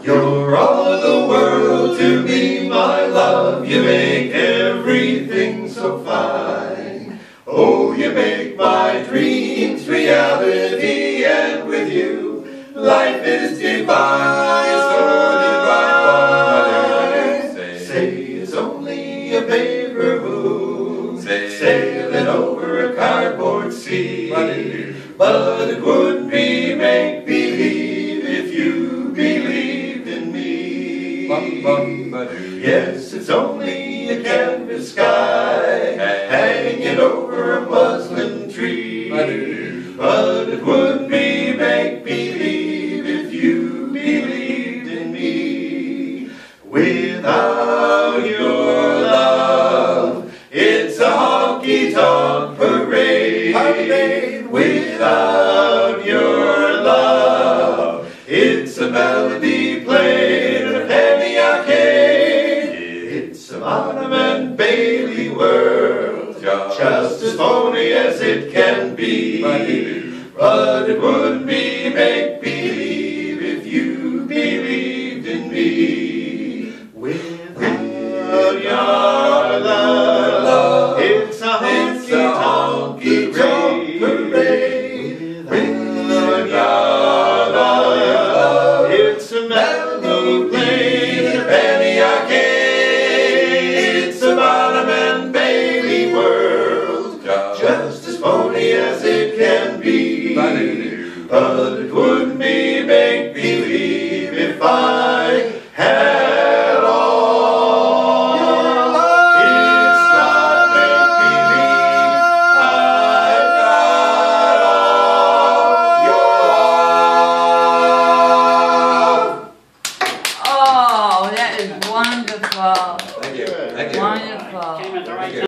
You're all the world to me, my love. You make everything so fine. Oh, you make my dreams reality, and with you, life is divine. It's so divine. Say it's only a paper moon, sailing over a cardboard sea. But it would be make-believe if you believed in me. Yes, it's only a canvas sky hanging over a muslin tree. But it would be make-believe if you believed in me. Without your love, it's a honky-tonk parade. Without your love, it's a melody played in a penny arcade. It's a Monument Bailey world, just as phony as it can be. But it would be make-believe if you believed in me. Without your love, it's a honky-tonk parade. Without your love, it's a melody played in a penny arcade. It's a Monument Bailey world, just as phony as it can be. But it would be make-believe if I had all your love. It's not make-believe, I've got all your love. Oh, that is wonderful. Thank you. Thank you. Wonderful.